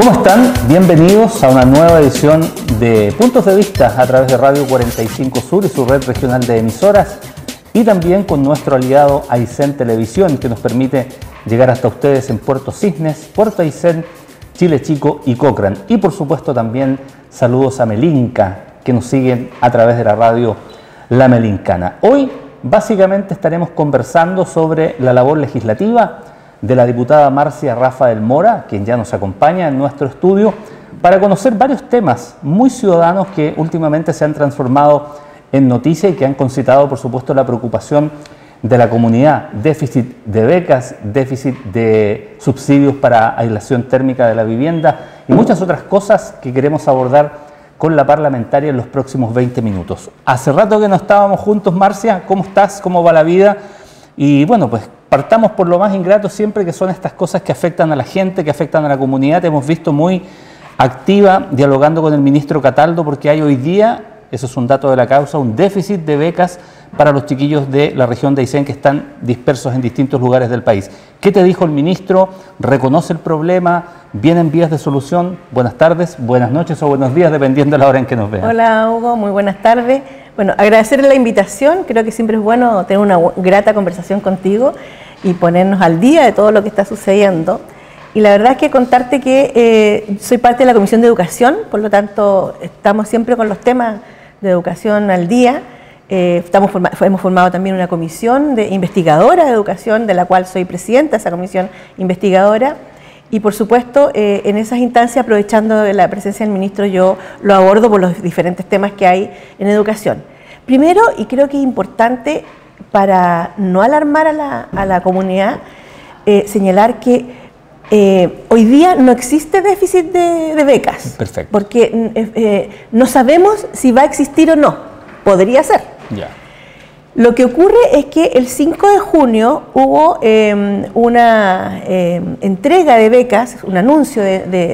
¿Cómo están? Bienvenidos a una nueva edición de Puntos de Vista a través de Radio 45 Sur y su red regional de emisoras, y también con nuestro aliado Aysén Televisión, que nos permite llegar hasta ustedes en Puerto Cisnes, Puerto Aysén, Chile Chico y Cochrane. Y por supuesto también saludos a Melinca, que nos siguen a través de la radio La Melincana. Hoy básicamente estaremos conversando sobre la labor legislativa de la diputada Marcia Rafael Mora, quien ya nos acompaña en nuestro estudio, para conocer varios temas muy ciudadanos que últimamente se han transformado en noticia y que han concitado, por supuesto, la preocupación de la comunidad: déficit de becas, déficit de subsidios para aislación térmica de la vivienda y muchas otras cosas que queremos abordar con la parlamentaria en los próximos 20 minutos. Hace rato que no estábamos juntos, Marcia. ¿Cómo estás? ¿Cómo va la vida? Y bueno, pues partamos por lo más ingrato siempre, que son estas cosas que afectan a la gente, que afectan a la comunidad. Te hemos visto muy activa dialogando con el ministro Cataldo, porque hay hoy día, eso es un dato de la causa, un déficit de becas para los chiquillos de la región de Aysén que están dispersos en distintos lugares del país. ¿Qué te dijo el ministro? ¿Reconoce el problema? ¿Vienen vías de solución? Buenas tardes, buenas noches o buenos días, dependiendo de la hora en que nos vean. Hola Hugo, muy buenas tardes. Bueno, agradecerle la invitación. Creo que siempre es bueno tener una grata conversación contigo y ponernos al día de todo lo que está sucediendo. Y la verdad es que contarte que soy parte de la Comisión de Educación, por lo tanto estamos siempre con los temas de educación al día. Hemos formado también una comisión de investigadora de educación, de la cual soy presidenta de esa comisión investigadora. Y por supuesto, en esas instancias, aprovechando la presencia del ministro, yo lo abordo por los diferentes temas que hay en educación. Primero, y creo que es importante para no alarmar a la comunidad, señalar que hoy día no existe déficit de becas. Perfecto. Porque no sabemos si va a existir o no. Podría ser. Ya. Lo que ocurre es que el 5 de junio hubo una entrega de becas, un anuncio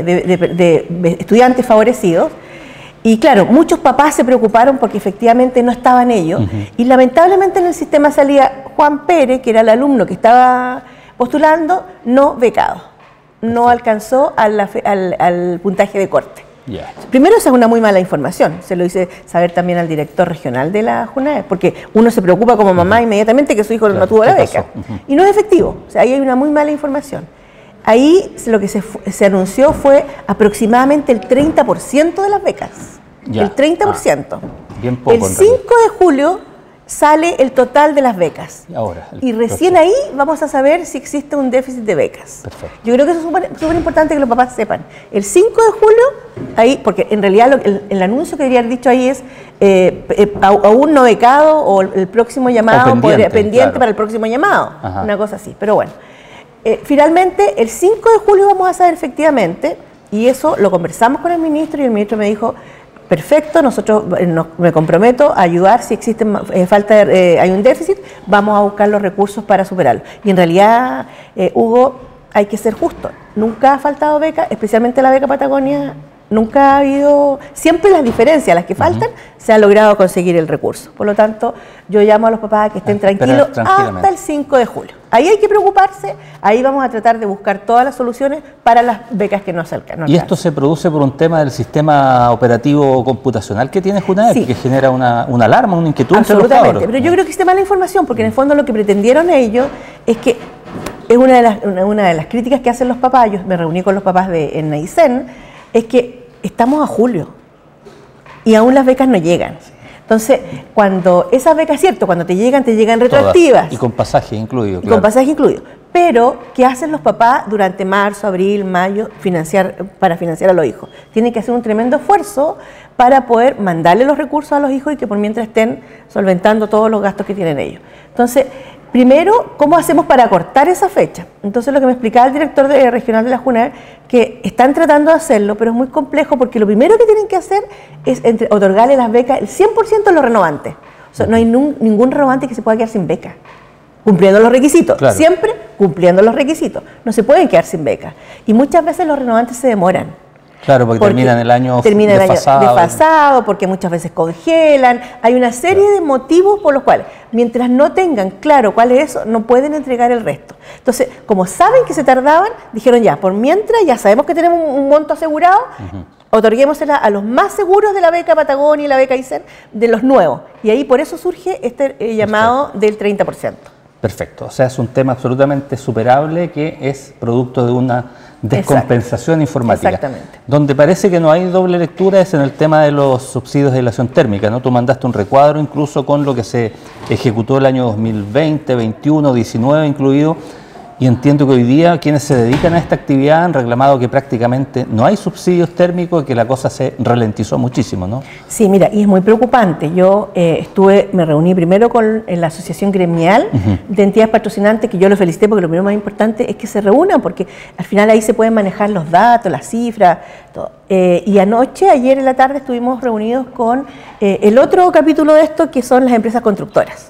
de estudiantes favorecidos, y claro, muchos papás se preocuparon porque efectivamente no estaban ellos, y lamentablemente en el sistema salía Juan Pérez, que era el alumno que estaba postulando, no becado, no alcanzó al puntaje de corte. Yeah. Primero, esa es una muy mala información, se lo hice saber también al director regional de la JUNAEV, porque uno se preocupa como mamá inmediatamente que su hijo no tuvo la beca, y no es efectivo, o sea, ahí hay una muy mala información. Ahí lo que se anunció fue aproximadamente el 30% de las becas, el 30%. Bien poco, el 5 de julio sale el total de las becas. Y recién ahí vamos a saber si existe un déficit de becas. Perfecto. Yo creo que eso es súper importante que los papás sepan. El 5 de julio, ahí, porque en realidad el anuncio que debería haber dicho ahí es aún no becado o el próximo llamado, pendiente claro, para el próximo llamado. Ajá. Una cosa así. Pero bueno, finalmente el 5 de julio vamos a saber efectivamente, y eso lo conversamos con el ministro y el ministro me dijo: perfecto, me comprometo a ayudar si existe hay un déficit, vamos a buscar los recursos para superarlo. Y en realidad, Hugo, hay que ser justo. Nunca ha faltado beca, especialmente la beca Patagonia. Nunca ha habido, siempre las diferencias, las que faltan, se ha logrado conseguir el recurso. Por lo tanto, yo llamo a los papás a que estén tranquilos hasta el 5 de julio. Ahí hay que preocuparse, ahí vamos a tratar de buscar todas las soluciones para las becas que no se alcanzan. ¿Y esto se produce por un tema del sistema operativo computacional que tiene JUNAEV, sí, que genera una alarma, una inquietud entre los cabros? Pero yo creo que existe mala información, porque en el fondo lo que pretendieron ellos es que, es una de las críticas que hacen los papás, yo me reuní con los papás en Aysén, es que estamos a julio y aún las becas no llegan. Entonces, cuando esas becas, cierto, cuando te llegan retroactivas. Todas. Y con pasaje incluido. Claro. Con pasaje incluido. Pero, ¿qué hacen los papás durante marzo, abril, mayo para financiar a los hijos? Tienen que hacer un tremendo esfuerzo para poder mandarle los recursos a los hijos y que por mientras estén solventando todos los gastos que tienen ellos. Entonces, primero, ¿cómo hacemos para acortar esa fecha? Entonces, lo que me explicaba el director regional de la JUNAEV, que están tratando de hacerlo, pero es muy complejo porque lo primero que tienen que hacer es otorgarle las becas, el 100% a los renovantes. O sea, no hay ningún renovante que se pueda quedar sin beca, cumpliendo los requisitos, claro, siempre cumpliendo los requisitos. No se pueden quedar sin beca. Y muchas veces los renovantes se demoran. Claro, porque terminan el año desfasado, porque muchas veces congelan. Hay una serie de motivos por los cuales, mientras no tengan claro cuál es eso, no pueden entregar el resto. Entonces, como saben que se tardaban, dijeron ya, por mientras ya sabemos que tenemos un monto asegurado, otorguémosela a los más seguros de la beca Patagonia y la beca ICER, de los nuevos. Y ahí por eso surge este llamado del 30%. Perfecto, o sea, es un tema absolutamente superable que es producto de una descompensación informática. Exactamente. Donde parece que no hay doble lectura es en el tema de los subsidios de aislación térmica, ¿no? Tú mandaste un recuadro incluso con lo que se ejecutó el año 2020, 21, 19 incluido, y entiendo que hoy día quienes se dedican a esta actividad han reclamado que prácticamente no hay subsidios térmicos y que la cosa se ralentizó muchísimo, ¿no? Sí, mira, y es muy preocupante. Yo me reuní primero con la Asociación Gremial de Entidades Patrocinantes, que yo lo felicité porque lo primero más importante es que se reúnan, porque al final ahí se pueden manejar los datos, las cifras, todo. Y ayer en la tarde, estuvimos reunidos con el otro capítulo de esto, que son las empresas constructoras.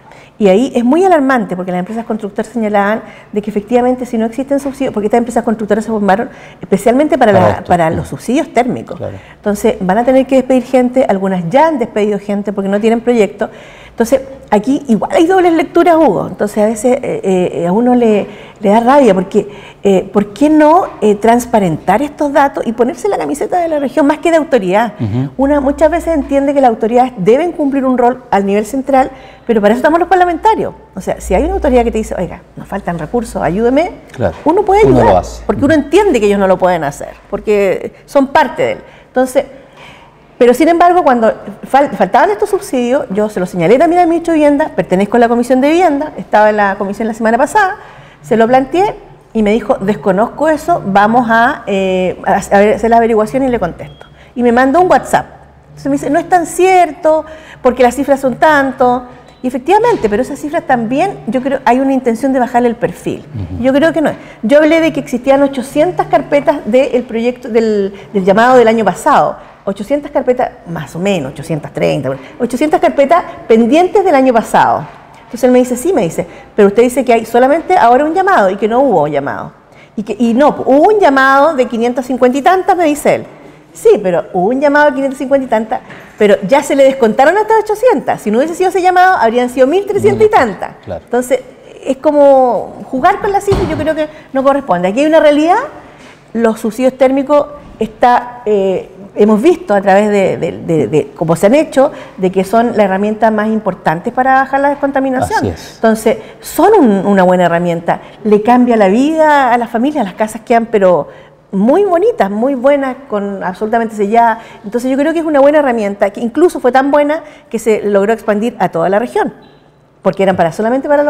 Y ahí es muy alarmante porque las empresas constructoras señalaban de que efectivamente si no existen subsidios, porque estas empresas constructoras se formaron especialmente para los subsidios térmicos. Claro. Entonces van a tener que despedir gente, algunas ya han despedido gente porque no tienen proyecto. Entonces aquí igual hay dobles lecturas, Hugo. Entonces a veces a uno le da rabia porque ¿por qué no transparentar estos datos y ponerse la camiseta de la región más que de autoridad? Una muchas veces entiende que las autoridades deben cumplir un rol al nivel central, pero para eso estamos los parlamentarios. O sea, si hay una autoridad que te dice, oiga, nos faltan recursos, ayúdeme, claro, uno puede ayudar, uno lo hace. Porque uno entiende que ellos no lo pueden hacer, porque son parte de él. Entonces, pero sin embargo, cuando faltaban estos subsidios, yo se los señalé también al ministro de Vivienda, pertenezco a la Comisión de Vivienda, estaba en la comisión la semana pasada, se lo planteé y me dijo, desconozco eso, vamos a hacer la averiguación y le contesto. Y me mandó un WhatsApp. Entonces me dice, no es tan cierto, porque las cifras son tanto. Y efectivamente, pero esas cifras también, yo creo, hay una intención de bajarle el perfil. Yo creo que no es. Yo hablé de que existían 800 carpetas del proyecto, del llamado del año pasado. 800 carpetas, más o menos, 830, 800 carpetas pendientes del año pasado. Entonces él me dice, sí, me dice, pero usted dice que hay solamente ahora un llamado y que no hubo llamado. Y no, hubo un llamado de 550 y tantas, me dice él. Sí, pero hubo un llamado de 550 y tantas, pero ya se le descontaron hasta 800. Si no hubiese sido ese llamado, habrían sido 1300 y tantas. Claro. Entonces, es como jugar con las cifras, yo creo que no corresponde. Aquí hay una realidad, los subsidios térmicos hemos visto a través de cómo se han hecho, de que son la herramienta más importante para bajar la descontaminación. Así es. Entonces, son una buena herramienta. Le cambia la vida a las familias, las casas quedan, pero muy bonitas, muy buenas, con absolutamente selladas. Entonces yo creo que es una buena herramienta, que incluso fue tan buena que se logró expandir a toda la región, porque eran solamente para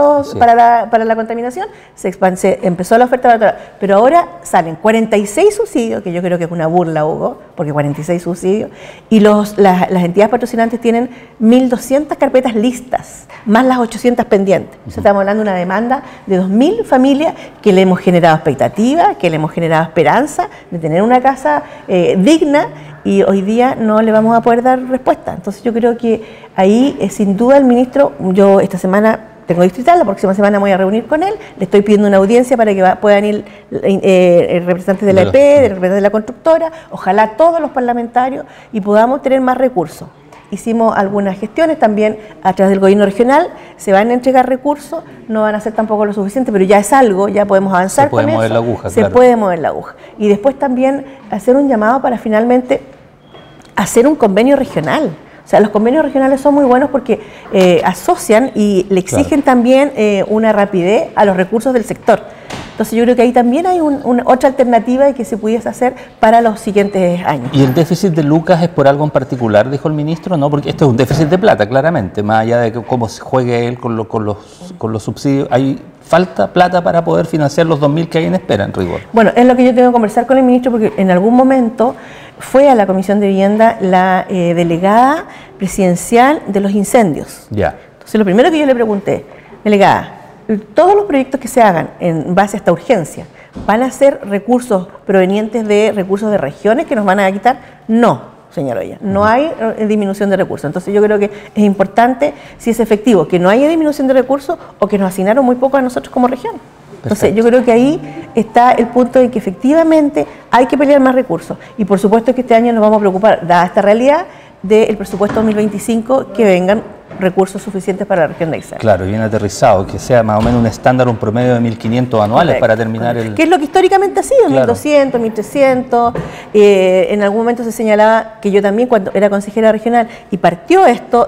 la contaminación, se empezó la oferta para toda, pero ahora salen 46 subsidios, que yo creo que es una burla, Hugo, porque 46 subsidios, y las entidades patrocinantes tienen 1.200 carpetas listas, más las 800 pendientes. O sea, estamos hablando de una demanda de 2.000 familias que le hemos generado expectativas, que le hemos generado esperanza de tener una casa digna, y hoy día no le vamos a poder dar respuesta. Entonces yo creo que ahí sin duda el ministro, yo esta semana tengo distrital, la próxima semana me voy a reunir con él, le estoy pidiendo una audiencia para que puedan ir representantes de la EP, de representantes de la constructora, ojalá todos los parlamentarios, y podamos tener más recursos. Hicimos algunas gestiones también a través del gobierno regional, se van a entregar recursos, no van a ser tampoco lo suficiente, pero ya es algo, ya podemos avanzar con eso. Se puede mover la aguja, se puede mover la aguja. Y después también hacer un llamado para finalmente hacer un convenio regional. O sea, los convenios regionales son muy buenos porque asocian y le exigen también una rapidez a los recursos del sector. Entonces yo creo que ahí también hay otra alternativa que se pudiese hacer para los siguientes años. ¿Y el déficit de lucas es por algo en particular, dijo el ministro? No, porque esto es un déficit de plata, claramente, más allá de cómo se juegue él con los subsidios. Hay falta plata para poder financiar los 2.000 que hay en espera, en rigor. Bueno, es lo que yo tengo que conversar con el ministro, porque en algún momento fue a la Comisión de Vivienda la delegada presidencial de los incendios. Ya. Entonces lo primero que yo le pregunté, delegada, todos los proyectos que se hagan en base a esta urgencia, ¿van a ser recursos provenientes de recursos de regiones que nos van a quitar? No, señor Oya, no hay disminución de recursos. Entonces yo creo que es importante, si es efectivo, que no haya disminución de recursos o que nos asignaron muy poco a nosotros como región. Entonces yo creo que ahí está el punto de que efectivamente hay que pelear más recursos. Y por supuesto que este año nos vamos a preocupar, dada esta realidad, del presupuesto 2025, que vengan recursos suficientes para la región de Aysén. Claro, y bien aterrizado, que sea más o menos un estándar, un promedio de 1.500 anuales. Correcto, para terminar el... Que es lo que históricamente ha sido, claro. 1.200, 1.300. En algún momento se señalaba que yo también, cuando era consejera regional, y partió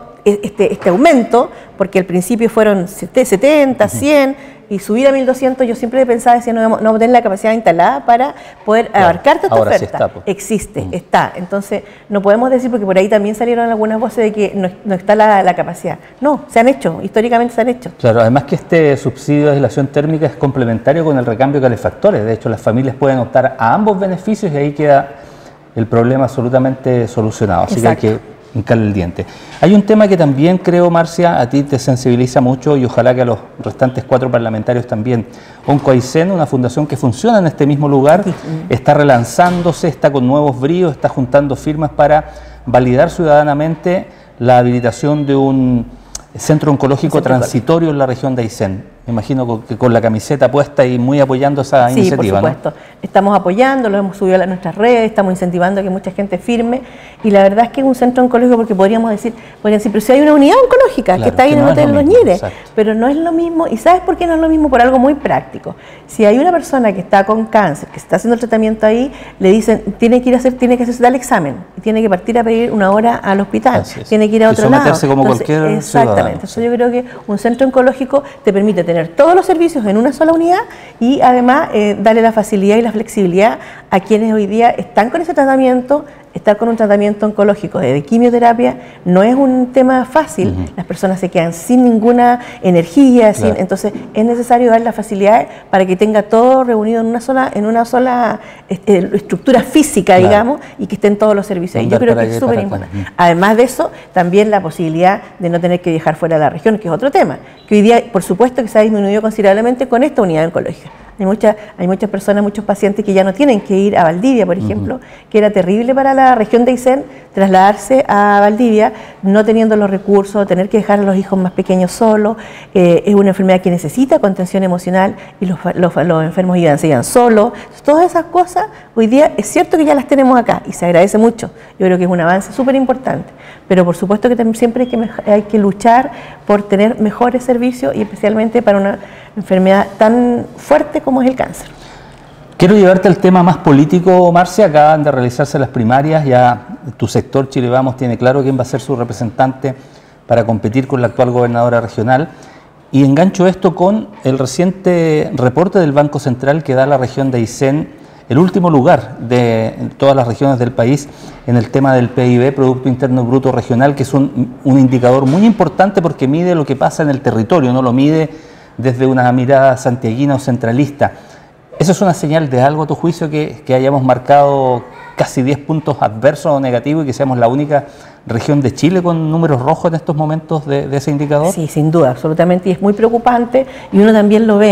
este aumento, porque al principio fueron 70, 100, y subir a 1.200, yo siempre pensaba, decía, no vamos a tener la capacidad instalada para poder abarcar toda esta oferta. Sí está, pues. Existe, está. Entonces, no podemos decir, porque por ahí también salieron algunas voces de que no está la capacidad. No, se han hecho, históricamente se han hecho. Claro, además que este subsidio de aislación térmica es complementario con el recambio de calefactores. De hecho, las familias pueden optar a ambos beneficios y ahí queda el problema absolutamente solucionado. Así Exacto. Que hay que hincarle el diente. Hay un tema que también creo, Marcia, a ti te sensibiliza mucho y ojalá que a los restantes 4 parlamentarios también. OncoAysén, una fundación que funciona en este mismo lugar, está relanzándose, está con nuevos bríos, está juntando firmas para validar ciudadanamente la habilitación de un centro oncológico transitorio en la región de Aysén. Me imagino que con la camiseta puesta y muy apoyando esa iniciativa. Sí, por supuesto. ¿No? Estamos apoyando, lo hemos subido a nuestras redes, estamos incentivando a que mucha gente firme. Y la verdad es que es un centro oncológico, porque podrían decir, pero si hay una unidad oncológica, claro, que está ahí en el Hotel Los Ñires, pero no es lo mismo. ¿Y sabes por qué no es lo mismo? Por algo muy práctico. Si hay una persona que está con cáncer, que está haciendo el tratamiento ahí, le dicen, tiene que hacerse tal examen, y tiene que partir a pedir una hora al hospital, tiene que ir a otro lado. Como cualquier exactamente. Eso yo creo que un centro oncológico te permite tener todos los servicios en una sola unidad y además darle la facilidad y la flexibilidad a quienes hoy día están con ese tratamiento. Estar con un tratamiento oncológico de quimioterapia no es un tema fácil. Las personas se quedan sin ninguna energía, claro. Entonces es necesario dar la facilidad para que tenga todo reunido en una sola estructura física, claro. Digamos, y que estén todos los servicios. Y yo creo que es súper importante. Además de eso, también la posibilidad de no tener que viajar fuera de la región, que es otro tema, que hoy día, por supuesto, que se ha disminuido considerablemente con esta unidad oncológica. Hay muchas personas, muchos pacientes que ya no tienen que ir a Valdivia, por ejemplo, que era terrible para la región de Aysén trasladarse a Valdivia, no teniendo los recursos, tener que dejar a los hijos más pequeños solos. Es una enfermedad que necesita contención emocional y los enfermos se iban solos. Todas esas cosas, hoy día es cierto que ya las tenemos acá y se agradece mucho. Yo creo que es un avance súper importante, pero por supuesto que también siempre hay que luchar por tener mejores servicios y especialmente para una enfermedad tan fuerte como es el cáncer. Quiero llevarte al tema más político, Marcia. Acaban de realizarse las primarias, ya tu sector Chile Vamos tiene claro quién va a ser su representante para competir con la actual gobernadora regional. Y engancho esto con el reciente reporte del Banco Central que da a la región de Aysén el último lugar de todas las regiones del país en el tema del PIB, Producto Interno Bruto Regional, que es un indicador muy importante porque mide lo que pasa en el territorio, no lo mide desde una mirada santiaguina o centralista. ¿Eso es una señal de algo a tu juicio, que hayamos marcado casi 10 puntos adversos o negativos y que seamos la única región de Chile con números rojos en estos momentos de ese indicador? Sí, sin duda, absolutamente, y es muy preocupante, y uno también lo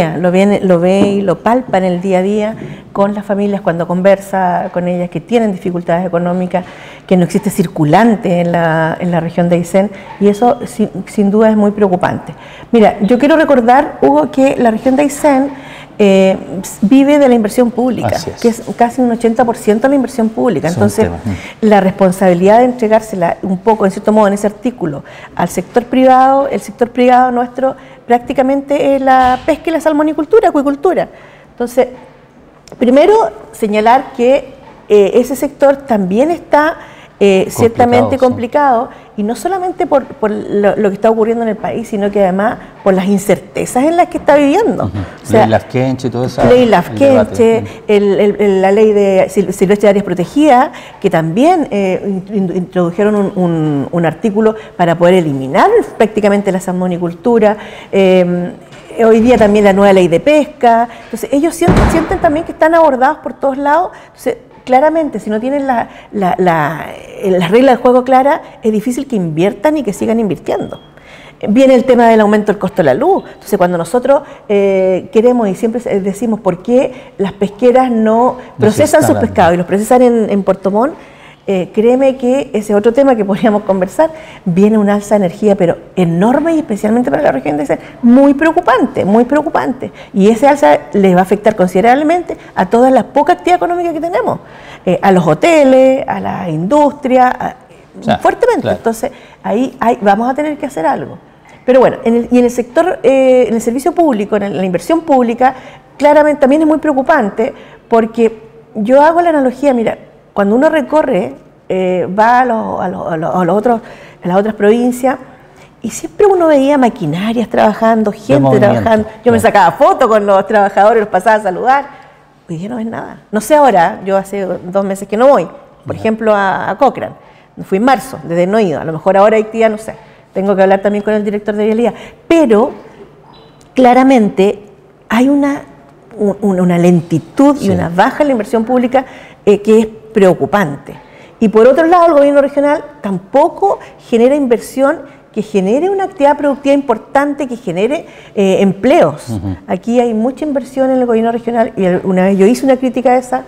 ve y lo palpa en el día a día con las familias cuando conversa con ellas que tienen dificultades económicas, que no existe circulante en la región de Aysén, y eso sin duda es muy preocupante. Mira, yo quiero recordar, Hugo, que la región de Aysén vive de la inversión pública, que es casi un 80% de la inversión pública. Entonces, la responsabilidad de entregársela un poco, en cierto modo, en ese artículo, al sector privado, el sector privado nuestro prácticamente es la pesca y la salmonicultura, acuicultura. Entonces, primero, señalar que ese sector también está ciertamente complicado, y no solamente por lo que está ocurriendo en el país, sino que además por las incertezas en las que está viviendo. O sea, ley Lafkenche y todo eso. Ley Lafkenche, la ley de silvestre de áreas protegidas, que también introdujeron un artículo para poder eliminar prácticamente la salmonicultura. Hoy día también la nueva ley de pesca. Entonces ellos sienten también que están abordados por todos lados. Entonces, claramente, si no tienen las reglas del juego claras, es difícil que inviertan y que sigan invirtiendo. Viene el tema del aumento del costo de la luz. Entonces, cuando nosotros queremos y siempre decimos por qué las pesqueras no procesan sus pescados y los procesan en Puerto Montt, créeme que ese otro tema que podríamos conversar, viene un alza de energía, pero enorme, y especialmente para la región de Aysén, muy preocupante, muy preocupante. Y ese alza les va a afectar considerablemente a toda la poca actividad económica que tenemos, a los hoteles, a la industria, fuertemente. Claro. Entonces, ahí vamos a tener que hacer algo. Pero bueno, en el sector, en el servicio público, en la inversión pública, claramente también es muy preocupante, porque yo hago la analogía, mira, cuando uno recorre, va a las otras provincias, y siempre uno veía maquinarias trabajando, gente trabajando. Yo me sacaba fotos con los trabajadores, los pasaba a saludar. Hoy día no ves nada. No sé ahora, yo hace 2 meses que no voy, por ejemplo, a Cochrane. Fui en marzo, desde no he ido. A lo mejor ahora hay actividad, no sé. Tengo que hablar también con el director de vialidad. Pero, claramente, hay una lentitud y una baja en la inversión pública que es preocupante. Y por otro lado, el gobierno regional tampoco genera inversión que genere una actividad productiva importante, que genere empleos. Aquí hay mucha inversión en el gobierno regional, y una vez yo hice una crítica a esa,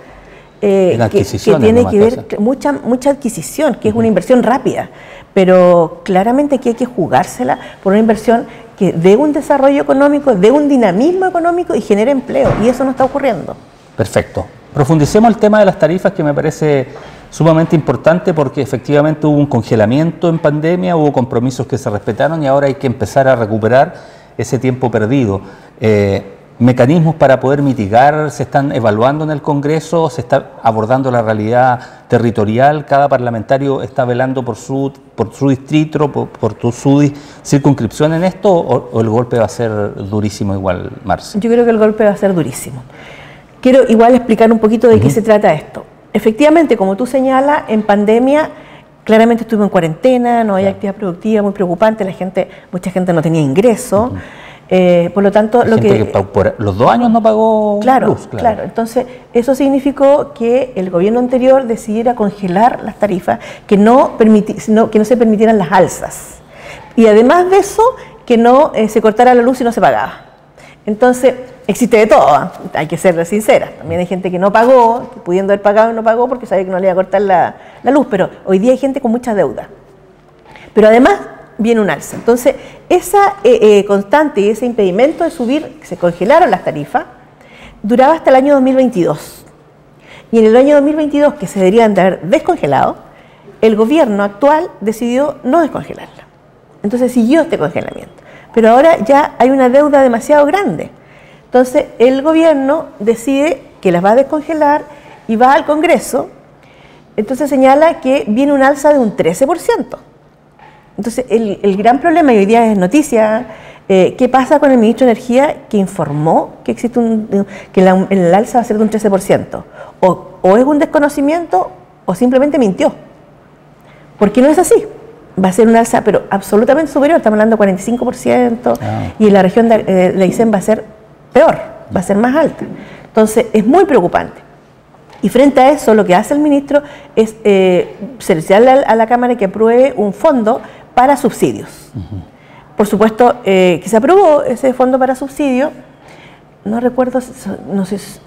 que tiene que ver mucha adquisición, que es una inversión rápida, pero claramente aquí hay que jugársela por una inversión que dé un desarrollo económico, dé un dinamismo económico y genere empleo, y eso no está ocurriendo. Perfecto. Profundicemos el tema de las tarifas, que me parece sumamente importante, porque efectivamente hubo un congelamiento en pandemia, hubo compromisos que se respetaron y ahora hay que empezar a recuperar ese tiempo perdido. Mecanismos para poder mitigar se están evaluando en el Congreso, se está abordando la realidad territorial, cada parlamentario está velando por su distrito, por su circunscripción en esto, o el golpe va a ser durísimo igual, Marce. Yo creo que el golpe va a ser durísimo. Quiero igual explicar un poquito de qué se trata esto. Efectivamente, como tú señalas, en pandemia claramente estuve en cuarentena, no había actividad productiva, muy preocupante, mucha gente no tenía ingreso. Por lo tanto, por los 2 años no pagó luz. Claro. Entonces, eso significó que el gobierno anterior decidiera congelar las tarifas, que no se permitieran las alzas. Y además de eso, que no se cortara la luz si no se pagaba. Entonces, existe de todo, hay que ser sincera. También hay gente que no pagó, que pudiendo haber pagado no pagó porque sabía que no le iba a cortar la luz, pero hoy día hay gente con mucha deuda. Pero además viene un alza. Entonces, esa constante y ese impedimento de subir, que se congelaron las tarifas, duraba hasta el año 2022. Y en el año 2022, que se deberían de haber descongelado, el gobierno actual decidió no descongelarla. Entonces siguió este congelamiento. Pero ahora ya hay una deuda demasiado grande. Entonces, el gobierno decide que las va a descongelar y va al Congreso. Entonces señala que viene un alza de un 13%. Entonces, el gran problema, y hoy día es noticia, ¿qué pasa con el ministro de Energía que informó que existe el alza va a ser de un 13%? O es un desconocimiento o simplemente mintió. Porque no es así. Va a ser un alza, pero absolutamente superior, estamos hablando de 45%, y en la región de Aysén va a ser peor, va a ser más alta. Entonces, es muy preocupante. Y frente a eso, lo que hace el ministro es solicitarle a la Cámara que apruebe un fondo para subsidios. Por supuesto, que se aprobó ese fondo para subsidios, no recuerdo, no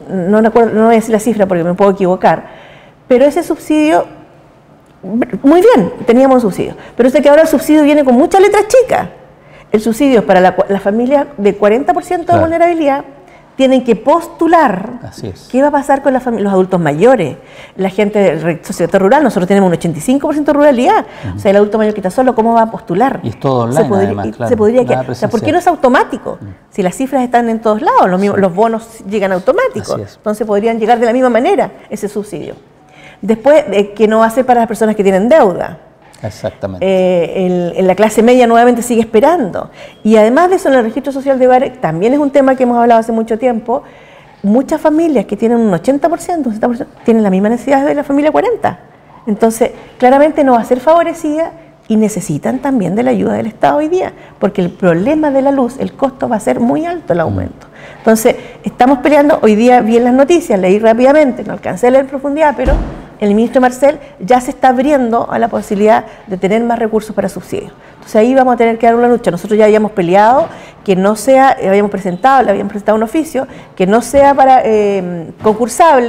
voy a decir la cifra porque me puedo equivocar, pero ese subsidio, muy bien, teníamos un subsidio, pero sé que ahora el subsidio viene con muchas letras chicas. El subsidio es para la familia de 40% de vulnerabilidad. Tienen que postular qué va a pasar con los adultos mayores, la gente del sector rural. Nosotros tenemos un 85% de ruralidad. O sea, el adulto mayor que está solo, ¿cómo va a postular? Y es todo online, además, claro. Se podría quedar. O sea, ¿por qué no es automático? Si las cifras están en todos lados, los bonos llegan automáticos. Entonces podrían llegar de la misma manera ese subsidio. Después, que no va a ser para las personas que tienen deuda. Exactamente. En la clase media nuevamente sigue esperando. Y además de eso, en el registro social de hogares, también es un tema que hemos hablado hace mucho tiempo. Muchas familias que tienen un 80%, un 70%, tienen la misma necesidad de la familia 40%. Entonces, claramente no va a ser favorecida y necesitan también de la ayuda del Estado hoy día, porque el problema de la luz, el costo va a ser muy alto, el aumento. Entonces, estamos peleando, hoy día vi en las noticias, leí rápidamente, no alcancé a leer en profundidad, pero el ministro Marcel ya se está abriendo a la posibilidad de tener más recursos para subsidios. Entonces ahí vamos a tener que dar una lucha. Nosotros ya habíamos peleado que no sea, le habíamos presentado un oficio, que no sea para concursable,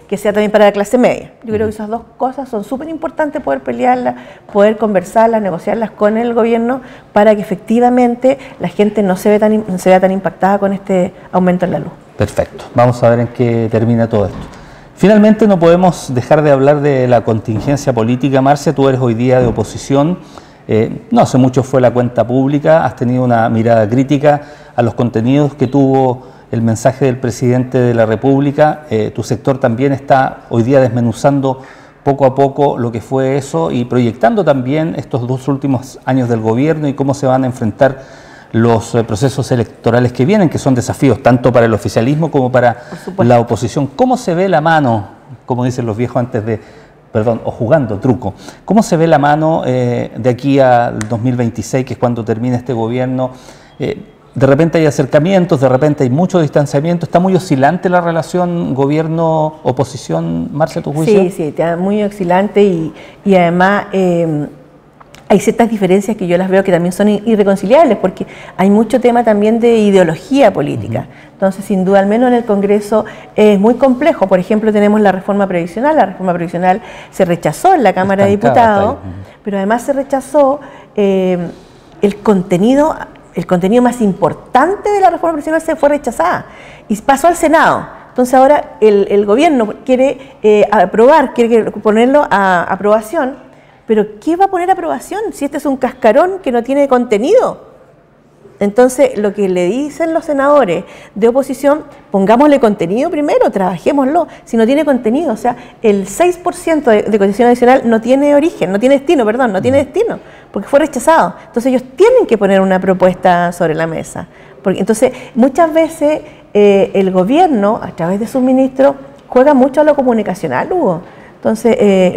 que sea también para la clase media. Yo creo que esas dos cosas son súper importantes, poder pelearlas, poder conversarlas, negociarlas con el gobierno para que efectivamente la gente no se vea tan impactada con este aumento en la luz. Perfecto. Vamos a ver en qué termina todo esto. Finalmente, no podemos dejar de hablar de la contingencia política. Marcia, tú eres hoy día de oposición. No hace mucho fue la cuenta pública, has tenido una mirada crítica a los contenidos que tuvo el mensaje del presidente de la República. Tu sector también está hoy día desmenuzando poco a poco lo que fue eso y proyectando también estos 2 últimos años del gobierno y cómo se van a enfrentar los procesos electorales que vienen, que son desafíos tanto para el oficialismo como para la oposición. ¿Cómo se ve la mano, como dicen los viejos antes de... Perdón, o jugando truco? ¿Cómo se ve la mano de aquí al 2026, que es cuando termine este gobierno? De repente hay acercamientos, de repente hay mucho distanciamiento. ¿Está muy oscilante la relación gobierno-oposición, Marcia, a tu juicio? Sí, sí, está muy oscilante y además hay ciertas diferencias que yo las veo que también son irreconciliables, porque hay mucho tema también de ideología política. Entonces, sin duda, al menos en el Congreso es muy complejo. Por ejemplo, tenemos la reforma previsional. La reforma previsional se rechazó en la Cámara de Diputados, pero además se rechazó el contenido más importante de la reforma previsional se fue rechazada y pasó al Senado. Entonces ahora el gobierno quiere aprobar, quiere ponerlo a aprobación, pero ¿qué va a poner a aprobación si este es un cascarón que no tiene contenido? Entonces, lo que le dicen los senadores de oposición, pongámosle contenido primero, trabajémoslo. Si no tiene contenido, o sea, el 6% de cotización adicional no tiene origen, no tiene destino, porque fue rechazado. Entonces, ellos tienen que poner una propuesta sobre la mesa. Porque, entonces, muchas veces el gobierno, a través de sus ministros, juega mucho a lo comunicacional, Hugo. Entonces,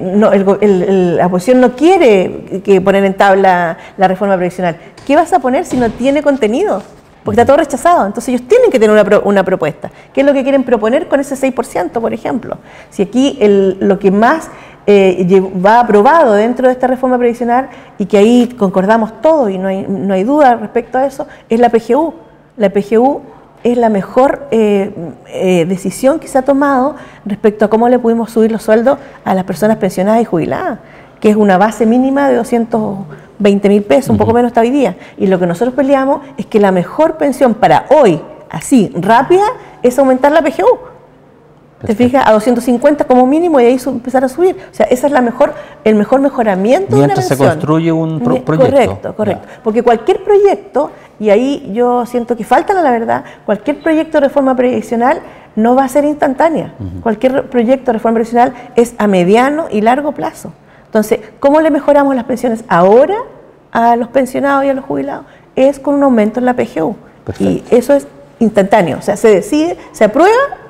la oposición no quiere poner en tabla la reforma previsional. ¿Qué vas a poner si no tiene contenido? Porque está todo rechazado. Entonces, ellos tienen que tener una propuesta. ¿Qué es lo que quieren proponer con ese 6%, por ejemplo? Si aquí lo que más va aprobado dentro de esta reforma previsional y que ahí concordamos todos y no hay duda respecto a eso, es la PGU. La PGU es la mejor decisión que se ha tomado respecto a cómo le pudimos subir los sueldos a las personas pensionadas y jubiladas, que es una base mínima de 220.000 pesos, un poco menos hasta hoy día. Y lo que nosotros peleamos es que la mejor pensión para hoy, así, rápida, es aumentar la PGU. ¿Te fijas? A 250 como mínimo y ahí empezar a subir. O sea, ese es el mejor mejoramiento de una pensión. Mientras se construye un proyecto. Correcto. Porque cualquier proyecto, y ahí yo siento que faltan a la verdad, cualquier proyecto de reforma previsional no va a ser instantánea. Cualquier proyecto de reforma previsional es a mediano y largo plazo. Entonces, ¿cómo le mejoramos las pensiones ahora a los pensionados y a los jubilados? Es con un aumento en la PGU. Perfecto. Y eso es instantáneo. O sea, se decide, se aprueba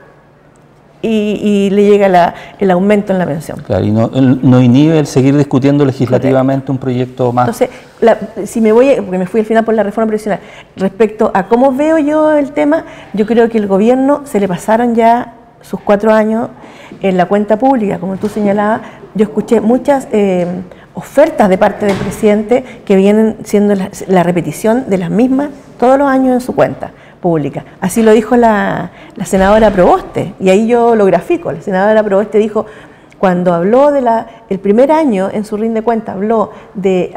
y le llega el aumento en la pensión. Claro, y no inhibe el seguir discutiendo legislativamente un proyecto más. Entonces, porque me fui al final por la reforma previsional, respecto a cómo veo yo el tema, yo creo que el gobierno se le pasaron ya sus 4 años en la cuenta pública, como tú señalabas. Yo escuché muchas ofertas de parte del presidente que vienen siendo la repetición de las mismas todos los años en su cuenta pública. Así lo dijo la senadora Proboste, y ahí yo lo grafico. La senadora Proboste dijo, cuando habló el primer año en su rinde cuenta, habló de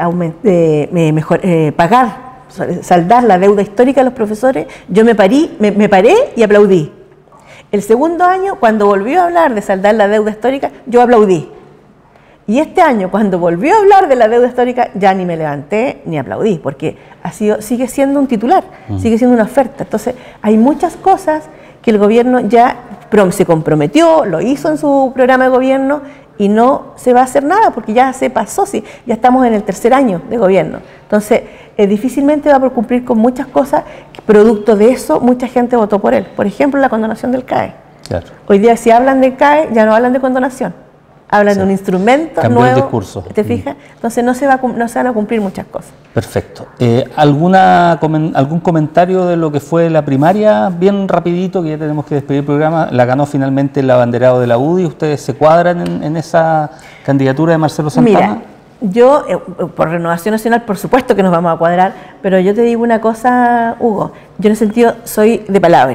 saldar la deuda histórica de los profesores, yo me paré y aplaudí. El segundo año, cuando volvió a hablar de saldar la deuda histórica, yo aplaudí. Y este año, cuando volvió a hablar de la deuda histórica, ya ni me levanté ni aplaudí, porque sigue siendo un titular, sigue siendo una oferta. Entonces, hay muchas cosas que el gobierno ya se comprometió, lo hizo en su programa de gobierno y no se va a hacer nada, porque ya se pasó, sí, ya estamos en el 3er año de gobierno. Entonces, difícilmente va a cumplir con muchas cosas, que producto de eso mucha gente votó por él. Por ejemplo, la condonación del CAE. Claro. Hoy día, si hablan del CAE, ya no hablan de condonación. Hablan de un instrumento nuevo. El discurso. ¿Te fijas? Entonces no se van a cumplir muchas cosas. Perfecto. ¿Algún comentario de lo que fue la primaria? Bien rapidito, que ya tenemos que despedir el programa. La ganó finalmente el abanderado de la UDI. ¿Ustedes se cuadran en esa candidatura de Marcelo Santana? Mira, yo, por Renovación Nacional, por supuesto que nos vamos a cuadrar, pero yo te digo una cosa, Hugo. Yo en ese sentido soy de palabra.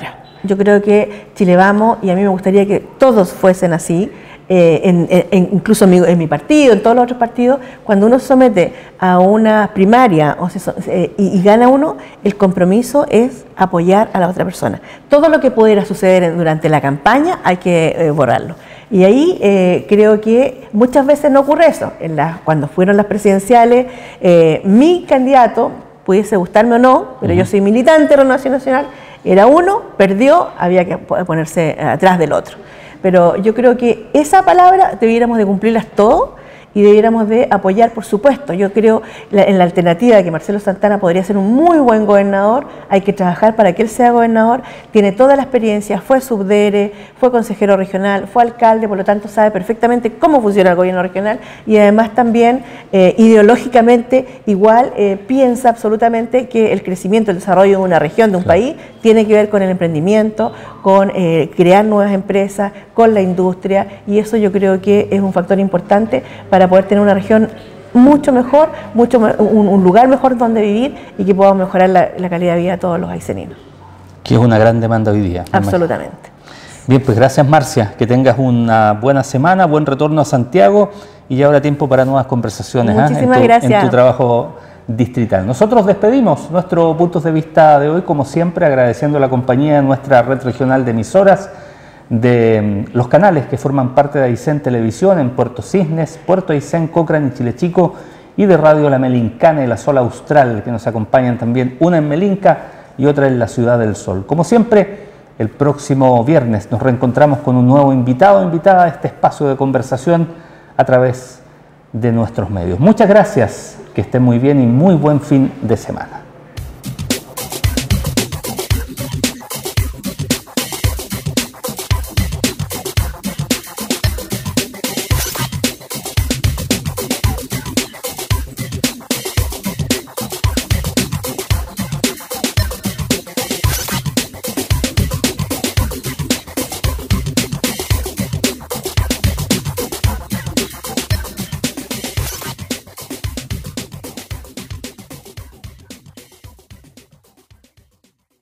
Yo creo que Chile Vamos, y a mí me gustaría que todos fuesen así, incluso en mi partido, en todos los otros partidos, cuando uno se somete a una primaria y gana uno, el compromiso es apoyar a la otra persona. Todo lo que pudiera suceder durante la campaña hay que borrarlo. Y ahí creo que muchas veces no ocurre eso. Cuando fueron las presidenciales, mi candidato, pudiese gustarme o no, pero yo soy militante de Renovación Nacional, era uno, perdió, había que ponerse atrás del otro. Pero yo creo que esa palabra debiéramos de cumplirlas todos y debiéramos de apoyar, por supuesto. Yo creo en la alternativa de que Marcelo Santana podría ser un muy buen gobernador, hay que trabajar para que él sea gobernador, tiene toda la experiencia, fue subdere, fue consejero regional, fue alcalde, por lo tanto sabe perfectamente cómo funciona el gobierno regional y además también ideológicamente igual piensa absolutamente que el crecimiento, el desarrollo de una región, de un país, tiene que ver con el emprendimiento, con crear nuevas empresas, con la industria, y eso yo creo que es un factor importante para poder tener una región mucho mejor, un lugar mejor donde vivir y que podamos mejorar la calidad de vida de todos los aiceninos. Que es una gran demanda hoy día. Absolutamente. Bien, pues gracias Marcia, que tengas una buena semana, buen retorno a Santiago y ya habrá tiempo para nuevas conversaciones. Muchísimas gracias. En tu trabajo distrital. Nosotros despedimos nuestro Puntos de Vista de hoy, como siempre, agradeciendo la compañía de nuestra red regional de emisoras, de los canales que forman parte de Aysén Televisión en Puerto Cisnes, Puerto Aysén, Cochrane y Chile Chico, y de Radio La Melincana y La Sol Austral, que nos acompañan también, una en Melinca y otra en la Ciudad del Sol. Como siempre, el próximo viernes nos reencontramos con un nuevo invitado o invitada a este espacio de conversación a través de nuestros medios. Muchas gracias, que estén muy bien y muy buen fin de semana.